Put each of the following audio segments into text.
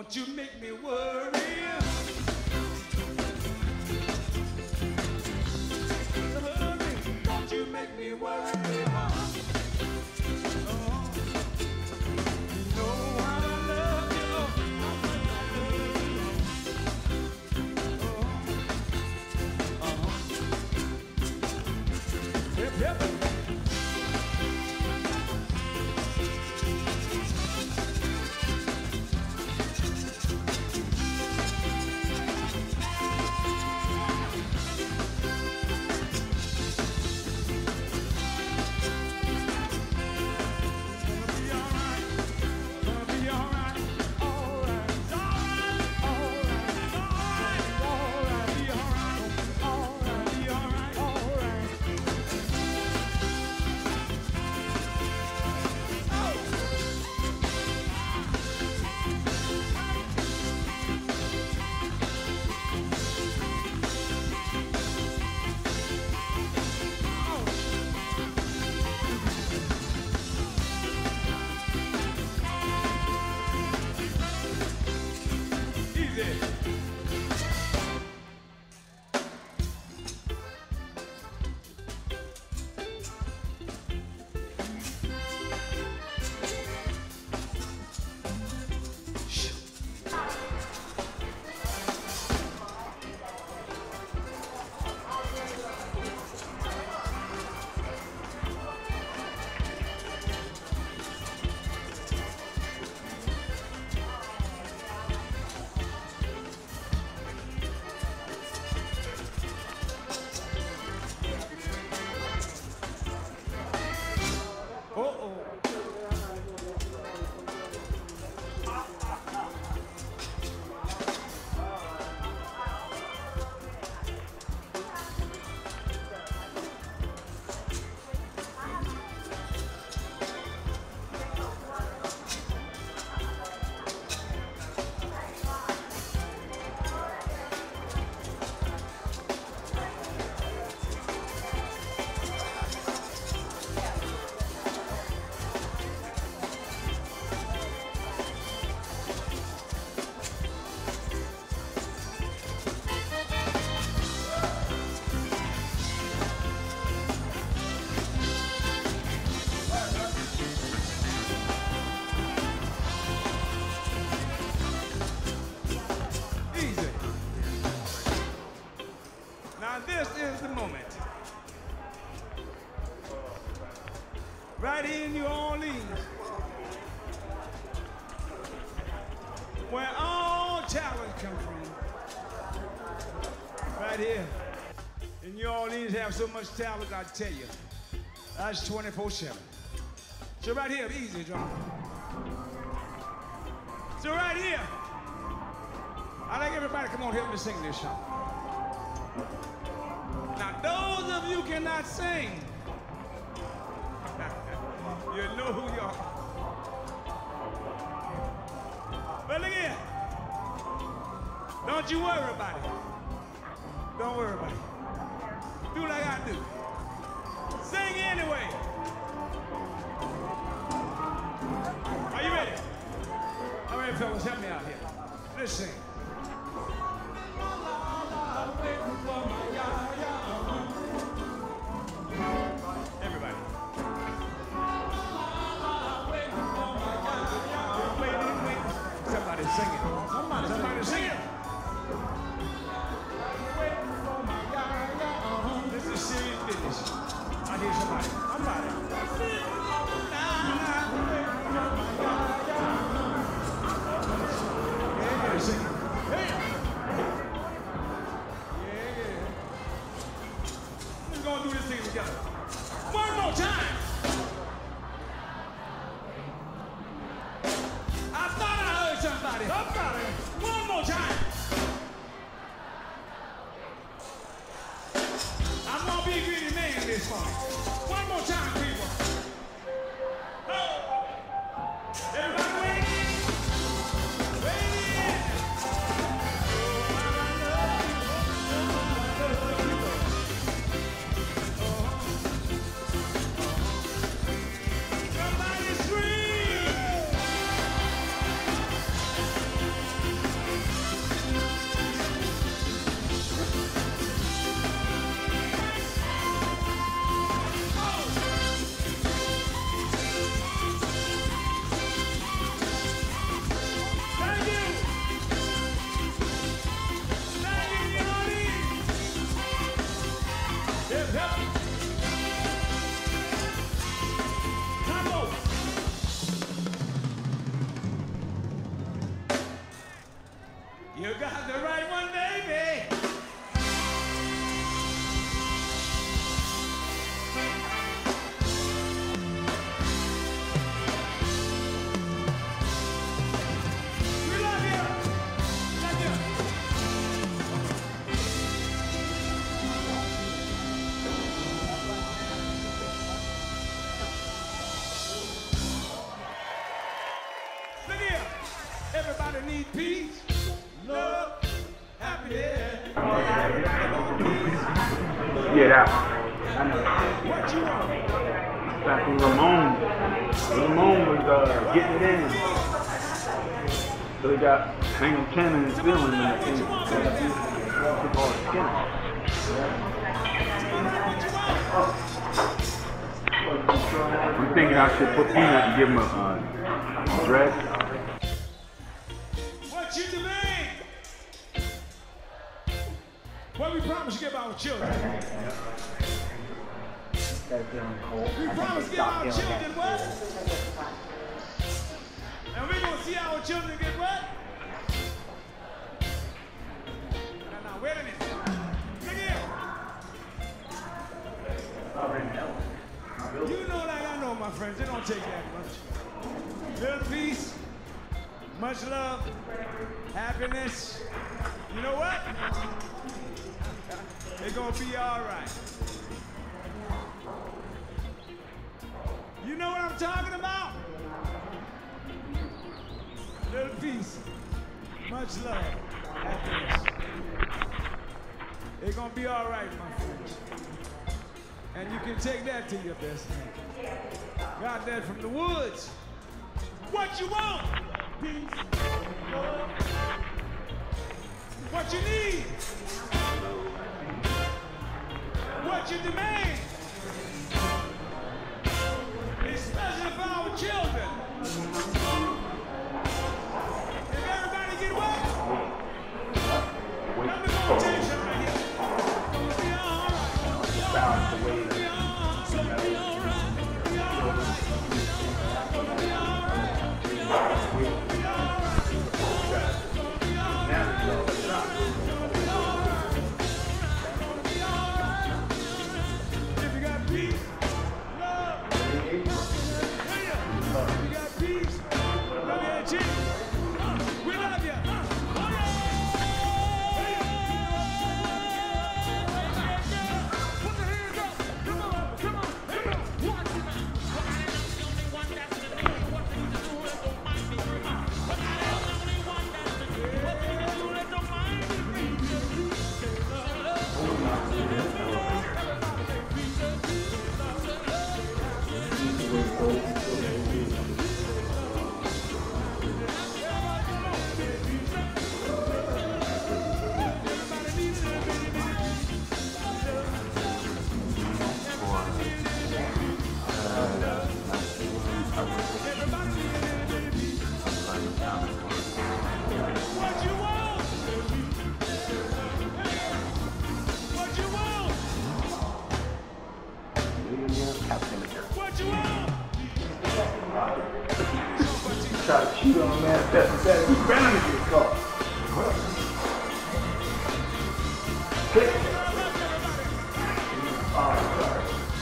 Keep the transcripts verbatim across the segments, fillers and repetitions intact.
Don't you make me worry. Don't you make me worry. Oh, you know how I love you. How much I love you. Oh, uh-huh. Yep, yep. This is the moment. Right here in New Orleans, where all talent comes from. Right here in New Orleans, have so much talent, I tell you. That's twenty-four seven. So right here, easy, John. So right here, I'd like everybody to come on, help me sing this song. Now, those of you cannot sing, you know who you are. But look here. Don't you worry about it. Don't worry about it. Do like I do. Sing anyway. Are you ready? All right, fellas, help me out here. Let's sing. Everybody. Somebody sing it. Somebody, somebody sing it. This is serious business. I hear somebody. Somebody. Yeah, sing it. Hey. We're gonna do this thing together. One more time. I thought I heard somebody. Somebody. One more time. I'm gonna be a greedy man this morning. One more time, people. Oh. Everybody waiting. Waiting. Somebody scream. peace, love, happiness. Yeah, that one. I know. What you want? That's when Ramon. Ramon was uh, getting it in. So he got single cannon and feeling in the thing. Took all the skin off. I'm thinking I should put Peanut and give him a uh, dress. What you demand? What we promise to give our children? We promise to give our children what? And we're going to see our children get what? Now, now, wait a minute. Look here. You know like I know, my friends. It don't take that much. Little peace, much love, happiness. You know what? It's going to be all right. You know what I'm talking about? Little peace, much love, happiness. It's gonna be all right, my friends. And you can take that to your best man. Got that from the woods. What you want? Peace, love. What you need? What you demand? Especially for our children. If everybody get what? Let me go tell you something right here. It's gonna be all right. It's gonna be all right. It's gonna be all right. It's gonna be all right. It's gonna be all right. It's gonna be all right. If you got peace, love, you got peace, love you and cheese. We love you. Put the hands up. Come on, come on, come on. Watch it. Try to cheat on a man. That's that. Who's better than your car? Click. Oh, sorry.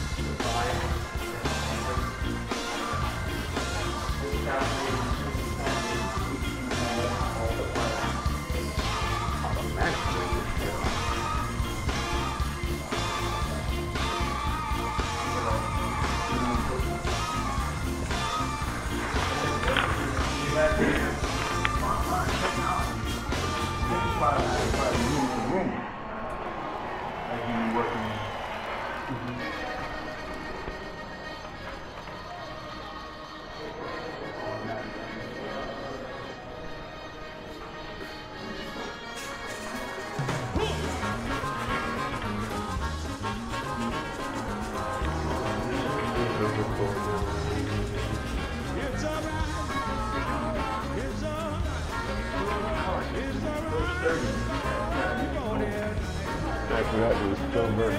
It's all right. It's all right. It's all right. You go there. After that, it was still very.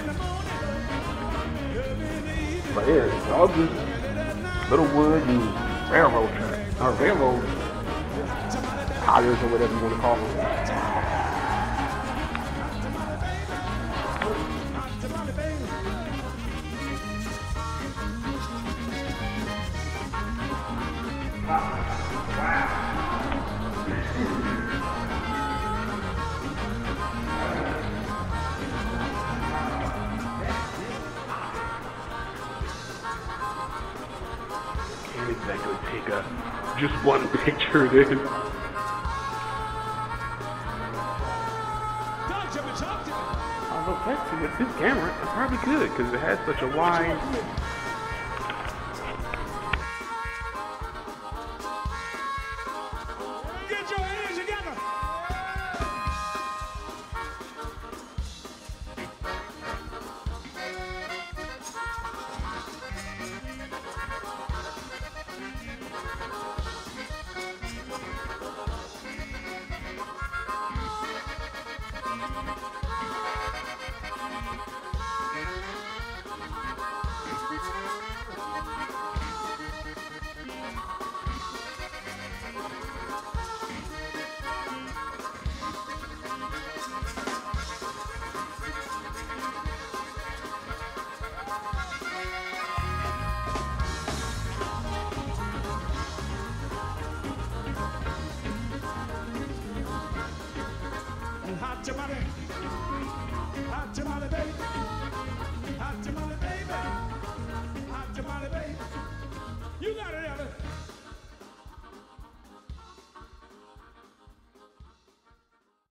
But yeah, it's all just little wood and railroad tracks, or railroad tires or whatever you want to call them. That could take a just one picture then. let's see, with this camera, it probably could, because it has such a wide